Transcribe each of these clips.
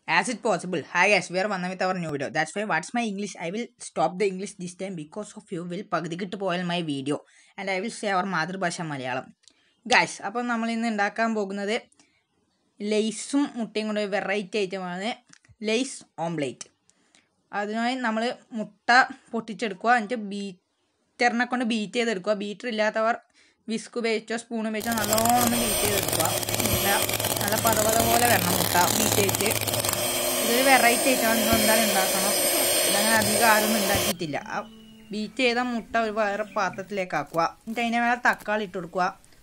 as it possible. Hi guys, we are one with our new video. That's why what's my English? I will stop the English this time because of you will pagdikittu poil my video and I will say our മാതൃഭാഷ Malayalam. Guys, അപ്പോൾ നമ്മൾ ഇന്ന് ഉണ്ടാക്കാൻ പോകുന്നത് ലേസും മുട്ടയും കൊണ്ട് variety ഐറ്റമാണ് lace omelette. അതിനായി നമ്മൾ മുട്ട പൊട്ടിച്ചെടുക്കുക, എന്നിട്ട് ബീറ്ററിനെ കൊണ്ട് ബീറ്റ് ചെയ്തെടുക്കുക. ബീറ്റർ ഇല്ലാത്തവർ വിസ്ക് ഉപയോഗിച്ചോ സ്പൂൺ ഉപയോഗിച്ചോ നല്ലോണം ബീറ്റ് ചെയ്തെടുക്കുക. നല്ല പതപത പോലെ വരണം മുട്ട ബീറ്റ് ചെയ്തിട്ട്. ഇതൊരു വെറൈറ്റി ആയിട്ടാണ്, നിങ്ങൾ എന്തായാലും ഉണ്ടാക്കണം. ഇതങ്ങനെ അധികം ആരൊന്നും ഉണ്ടാക്കിയിട്ടില്ല. ആ ബീറ്റ് ചെയ്ത മുട്ട ഒരു വേറെ പാത്രത്തിലേക്ക് ആക്കുക. എന്നിട്ട് അതിൻ്റെ മേലെ തക്കാളി ഇട്ട് കൊടുക്കുക.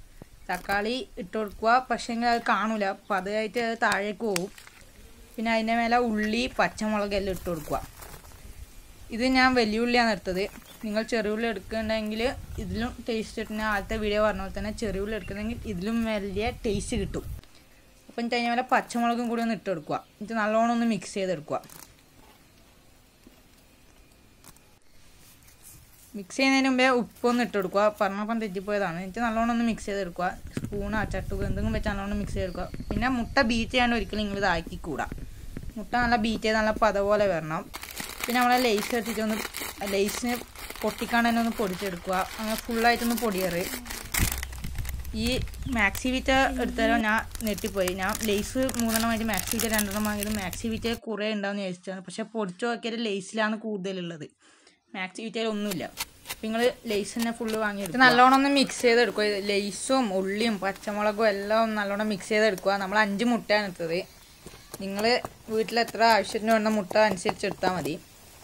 പക്ഷേ എങ്കിൽ അത് കാണില്ല, അപ്പോൾ അതായിട്ട് അത് താഴേക്ക് പോകും. പിന്നെ അതിൻ്റെ മേലെ ഉള്ളി പച്ചമുളക് എല്ലാം ഇട്ട് കൊടുക്കുക. ഇത് ഞാൻ വലിയ ഉള്ളിയാണ് എടുത്തത്. നിങ്ങൾ ചെറിയ ഉള്ളി എടുക്കുന്നുണ്ടെങ്കിൽ ഇതിലും ടേസ്റ്റ് കിട്ടും. ഞാൻ ആദ്യത്തെ വീഡിയോ പറഞ്ഞ പോലെ തന്നെ ചെറിയ ഉള്ളി എടുക്കുന്നെങ്കിൽ ഇതിലും വലിയ ടേസ്റ്റ് കിട്ടും. അപ്പം എന്നിട്ട് അതിൻ്റെ മേലെ പച്ചമുളകും കൂടി ഒന്ന് ഇട്ട് കൊടുക്കുക. എന്നിട്ട് നല്ലോണം ഒന്ന് മിക്സ് ചെയ്തെടുക്കുക. മിക്സ് ചെയ്യുന്നതിന് മുമ്പേ ഉപ്പൊന്ന് ഇട്ട് കൊടുക്കുക. പറഞ്ഞപ്പം തെറ്റിപ്പോയതാണ്. എന്നിട്ട് നല്ലോണം ഒന്ന് മിക്സ് ചെയ്തെടുക്കുക. സ്പൂണോ ചട്ടുക എന്തെങ്കിലും വെച്ച് നല്ലോണം മിക്സ് ചെയ്തെടുക്കുക. പിന്നെ മുട്ട ബീറ്റ് ചെയ്യാണ്ട് ഒരിക്കലും നിങ്ങൾ ഇതാക്കിക്കൂടാ. മുട്ട നല്ല ബീറ്റ് ചെയ്ത് നല്ല പത പോലെ വരണം. പിന്നെ നമ്മളെ ലേസ് എടുത്തിട്ടൊന്ന് ലേസിന് പൊട്ടിക്കാണ്ട് തന്നെ ഒന്ന് പൊടിച്ചെടുക്കുക. അങ്ങനെ ഫുള്ളായിട്ടൊന്ന് പൊടിയേറ്. ഈ മാക്സി വിറ്റ എടുത്താലോ ഞാൻ നെട്ടിപ്പോയി. ഞാൻ ലേസ് 3 മാക്സി വിറ്റ 2 വാങ്ങിയത്. മാക്സി വിറ്റ കുറേ ഉണ്ടാവുമെന്ന് ചോദിച്ചാണ്, പക്ഷേ പൊടിച്ചു നോക്കിയാൽ ലേസിലാണ് കൂടുതലുള്ളത്. മാക്സി വിറ്റയിൽ ഒന്നുമില്ല. അപ്പം നിങ്ങൾ ലേസ് തന്നെ ഫുള്ള് വാങ്ങിയെടുക്കുക. നല്ലോണം ഒന്ന് മിക്സ് ചെയ്തെടുക്കുക. ലേസും ഉള്ളിയും പച്ചമുളകും എല്ലാം നല്ലോണം മിക്സ് ചെയ്തെടുക്കുക. നമ്മൾ 5 മുട്ടയാണ് എടുത്തത്. നിങ്ങൾ വീട്ടിൽ എത്ര ആവശ്യത്തിന് വേണ്ട മുട്ട അനുസരിച്ച് എടുത്താൽ മതി.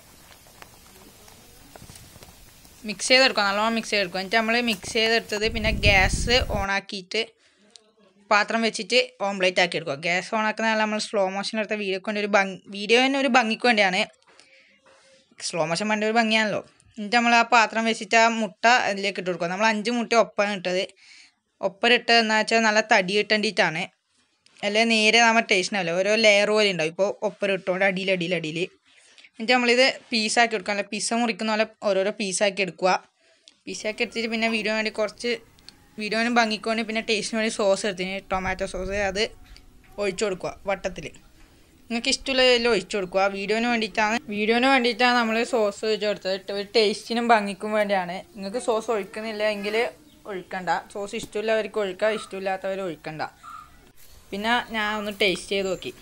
മിക്സ് ചെയ്തെടുക്കുക, നല്ലോണം മിക്സ് ചെയ്തെടുക്കുക. എന്നിട്ട് നമ്മൾ മിക്സ് ചെയ്തെടുത്തത് പിന്നെ ഗ്യാസ് ഓണാക്കിയിട്ട് പാത്രം വെച്ചിട്ട് ഓംലേറ്റ് ആക്കി എടുക്കുക. ഗ്യാസ് ഓണാക്കുന്ന നമ്മൾ സ്ലോ മോഷൻ എടുത്ത വീഡിയോന് ഒരു ഭംഗിക്ക് വേണ്ടിയാണ്. സ്ലോ മോഷൻ വേണ്ട ഒരു ഭംഗിയാണല്ലോ. എന്നിട്ട് നമ്മൾ ആ പാത്രം വെച്ചിട്ട് ആ മുട്ട അതിലേക്ക് ഇട്ട് കൊടുക്കുക. നമ്മൾ 5 മുട്ട ഒപ്പമാണ് ഇട്ടത്. ഒപ്പരിട്ടത് എന്ന് വെച്ചാൽ നല്ല തടി കിട്ടേണ്ടിയിട്ടാണ്. അല്ലെങ്കിൽ നേരെ നമ്മൾ ടേസ്റ്റ് ആവില്ല, ഓരോ ലെയർ പോലെ ഉണ്ടാവും. ഇപ്പോൾ ഒപ്പരം ഇട്ടുകൊണ്ട് അടിയിൽ എന്നിട്ട് നമ്മളിത് പീസാക്കി എടുക്കുക. അല്ല പിസ്സ മുറിക്കുന്ന പോലെ ഓരോരോ പീസാക്കി എടുക്കുക. പീസാക്കി എടുത്തിട്ട് പിന്നെ വീഡിയോന് ഭംഗിക്കൊണ്ട് പിന്നെ ടേസ്റ്റിന് വേണ്ടി സോസ് എടുത്തിന്, ടൊമാറ്റോ സോസ്, അത് ഒഴിച്ചു കൊടുക്കുക വട്ടത്തിൽ. നിങ്ങൾക്ക് ഇഷ്ടമുള്ളതെല്ലാം ഒഴിച്ചു കൊടുക്കുക. വീഡിയോന് വേണ്ടിയിട്ടാണ് നമ്മൾ സോസ് ഒഴിച്ചു കൊടുത്തത്. ഒരു ടേസ്റ്റിനും ഭംഗിക്കും വേണ്ടിയാണ്. നിങ്ങൾക്ക് സോസ് ഒഴിക്കുന്നില്ല എങ്കിൽ ഒഴിക്കണ്ട. സോസ് ഇഷ്ടമില്ലവർക്ക് ഒഴിക്കുക, ഇഷ്ടമില്ലാത്തവർ ഒഴിക്കണ്ട. പിന്നെ ഞാൻ ഒന്ന് ടേസ്റ്റ്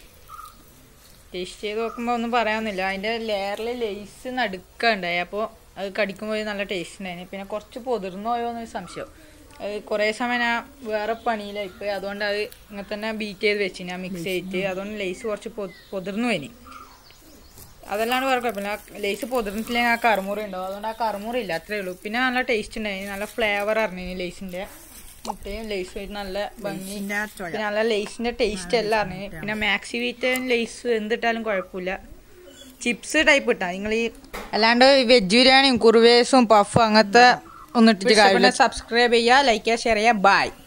ചെയ്ത് നോക്കുമ്പോൾ ഒന്നും പറയാനൊന്നുമില്ല. അതിൻ്റെ ലെയറിൽ ലേസ് നടുക്കുണ്ടായി, അപ്പോൾ അത് കടിക്കുമ്പോൾ നല്ല ടേസ്റ്റ് ഉണ്ടായിരുന്നു. പിന്നെ കുറച്ച് പൊതിർന്നു പോയോ എന്നൊരു സംശയം. അത് കുറേ സമയം ഞാൻ വേറെ പണിയിലായിപ്പോയി. അതുകൊണ്ട് അത് ഇങ്ങനെ തന്നെ ബീറ്റ് ചെയ്ത് വെച്ച് ഞാൻ മിക്സ് ചെയ്തിട്ട്. അതുകൊണ്ട് ലേസ് കുറച്ച് പൊതിർന്നു പോയി. അതല്ലാണ്ട് വേറെ കുഴപ്പമില്ല. ലേസ് പൊതിർന്നിട്ടില്ലെങ്കിൽ ആ കറുമുറി ഉണ്ടാവും. അതുകൊണ്ട് ആ കറുമുറി ഇല്ല, അത്രയേ ഉള്ളൂ. പിന്നെ നല്ല ടേസ്റ്റ് ഉണ്ടായിരുന്നു, നല്ല ഫ്ലേവർ അറിഞ്ഞു ലേസിൻ്റെ. മുട്ടയും ലേസും നല്ല ഭംഗി, പിന്നെ നല്ല ലേസിൻ്റെ ടേസ്റ്റ് എല്ലാം അറിഞ്ഞു. പിന്നെ മാക്സി വീറ്റയും ലേസ് എന്തിട്ടാലും കുഴപ്പമില്ല. ചിപ്സ് ടൈപ്പ് ഇട്ടാൽ നിങ്ങൾ ഈ അല്ലാണ്ട് വെജ് ബിരിയാണിയും കുറുവേസും പഫും അങ്ങനത്തെ ഒന്നും ഇട്ടിട്ട് കാര്യമില്ല. സബ്സ്ക്രൈബ് ചെയ്യുക, ലൈക്ക് ചെയ്യുക, ഷെയർ ചെയ്യുക. ബൈ.